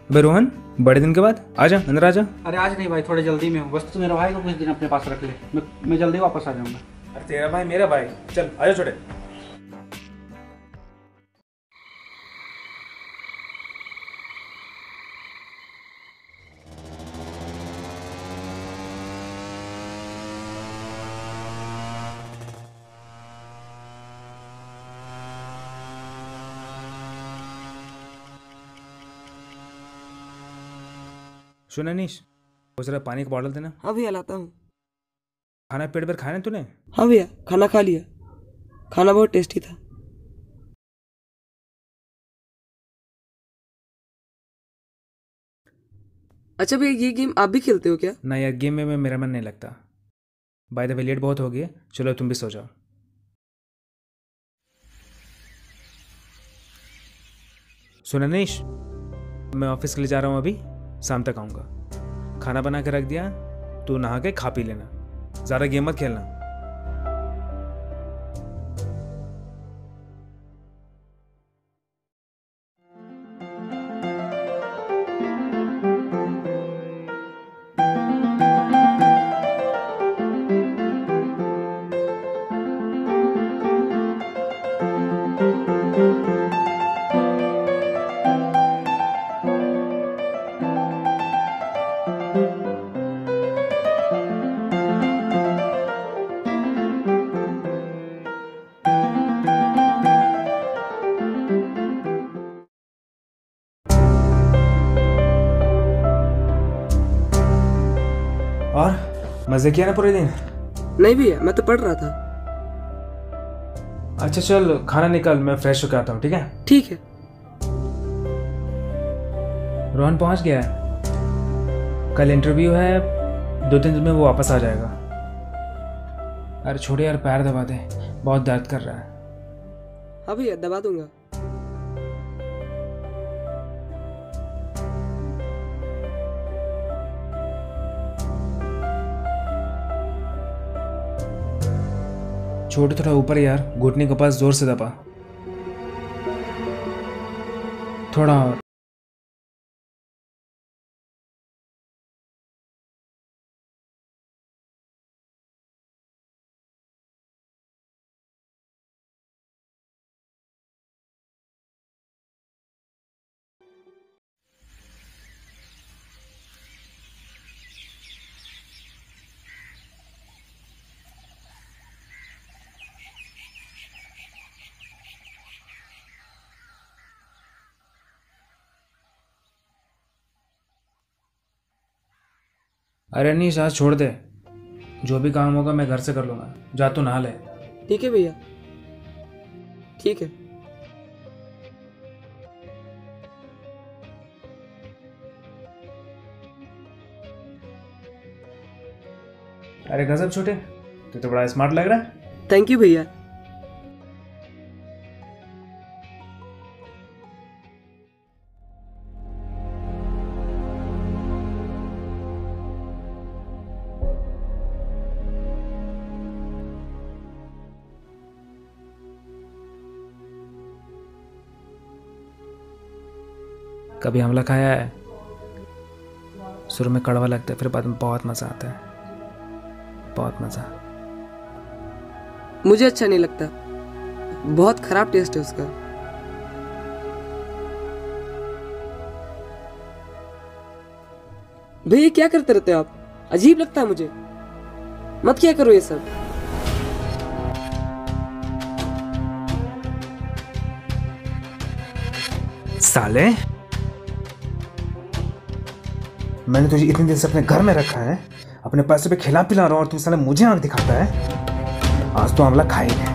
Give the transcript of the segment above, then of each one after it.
अबे रोहन, बड़े दिन के बाद आजा, अंदर आजा। अरे आज नहीं भाई, थोड़ी जल्दी में हूँ। बस तू मेरे भाई को कुछ दिन अपने पास रख ले, मैं जल्दी वापस आ जाऊंगा। अरे तेरा भाई मेरा भाई, चल आजा छोटे। सुन अनीश, वो जरा पानी का बॉटल देना। हाँ भैया लाता हूँ। खाना पेट भर खाया ना तूने? हाँ भैया खाना खा लिया, खाना बहुत टेस्टी था। अच्छा भैया ये गेम आप भी खेलते हो क्या? ना यार, गेम में मेरा मन नहीं लगता। बाय द वे लेट बहुत हो गई है, चलो तुम भी सो जाओ। सुन अनीश, मैं ऑफिस के लिए जा रहा हूँ, अभी शाम तक आऊँगा। खाना बना के रख दिया, तू नहा के खा पी लेना, ज़्यादा गेम मत खेलना। और मज़े किया ना पूरे दिन? नहीं भैया मैं तो पढ़ रहा था। अच्छा चल खाना निकल, मैं फ्रेश होकर आता हूँ, ठीक है? ठीक है। रोहन पहुँच गया है, कल इंटरव्यू है, 2-3 दिन में वो वापस आ जाएगा। अरे छोड़े यार, पैर दबा दे, बहुत दर्द कर रहा है। हाँ भैया दबा दूंगा। छोटे थोड़ा ऊपर यार, घुटने के पास जोर से दबा, थोड़ा और। अरे नहीं, आज छोड़ दे, जो भी काम होगा मैं घर से कर लूँगा, जा तू नहा ले। ठीक है भैया, ठीक है। अरे गजब छोटे, तू तो बड़ा स्मार्ट लग रहा है। थैंक यू भैया। कभी हमला खाया है? शुरू में कड़वा लगता है, फिर बाद में बहुत मज़ा आता है, बहुत मज़ा। मुझे अच्छा नहीं लगता, बहुत खराब टेस्ट है उसका। भैया क्या करते रहते हो आप? अजीब लगता है मुझे, मत क्या करो ये सब। साले, मैंने तुझे इतने दिन से अपने घर में रखा है, अपने पैसे पे खिला पिला रहा हूँ, और तू साले मुझे आंख दिखाता है। आज तो हमला खा ही ले।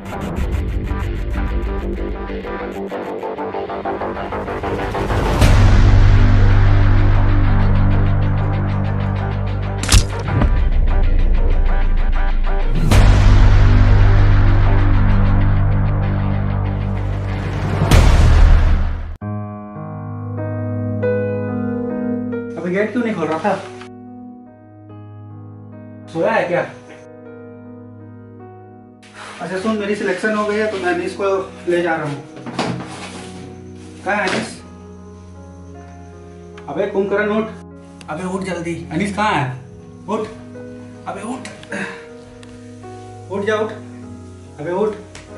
अबे गेट क्यों नहीं खोल रहा था? सोया है क्या? अच्छा सुन, मेरी सिलेक्शन हो गई है तो मैं अनीस को ले जा रहा हूँ। कहाँ है अनीस? अबे कुंभकर्ण उठ, अबे उठ जल्दी। अनीस कहाँ है? उठ, अबे उठ, उठ जा उठ, अबे उठ।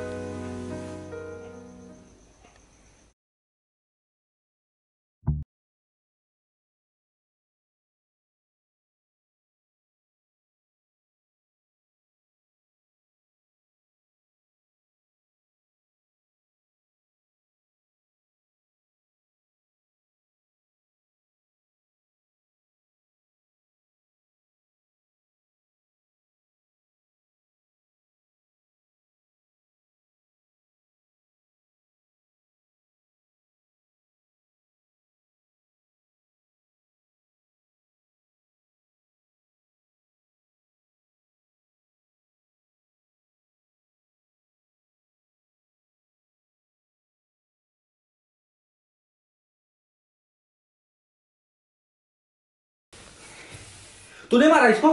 तूने मारा इसको?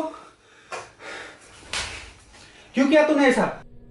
क्यों किया तूने ऐसा?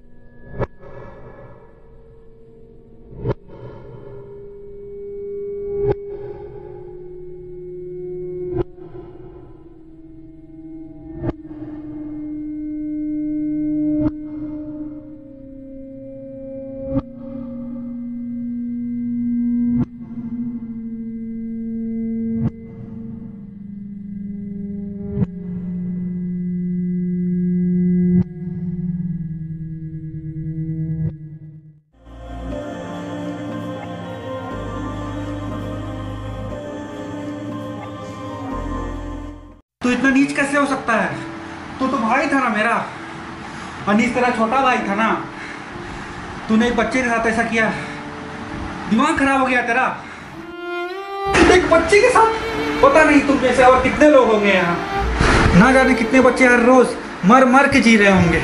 तू इतना नीच कैसे हो सकता है? तू तो भाई था ना मेरा। अनीस तेरा छोटा भाई था ना। तूने एक बच्चे के साथ ऐसा किया, दिमाग खराब हो गया तेरा। एक बच्चे के साथ? पता नहीं तुम जैसे और कितने लोग होंगे यहाँ। ना जाने कितने बच्चे हर रोज मर मर के जी रहे होंगे।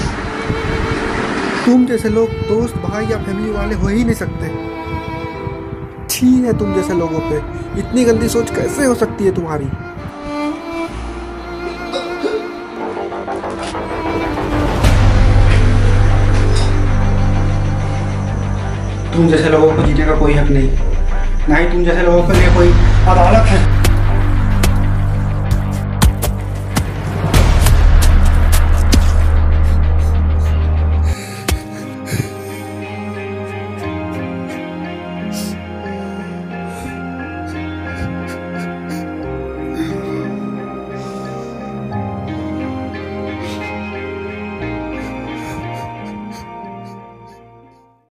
तुम जैसे लोग दोस्त, भाई या फैमिली वाले हो ही नहीं सकते। छी है तुम जैसे लोगों पे। इतनी गंदी सोच कैसे हो सकती है तुम्हारी? तुम जैसे लोगों को जीने का कोई हक नहीं, ना ही तुम जैसे लोगों के लिए कोई अदालत है।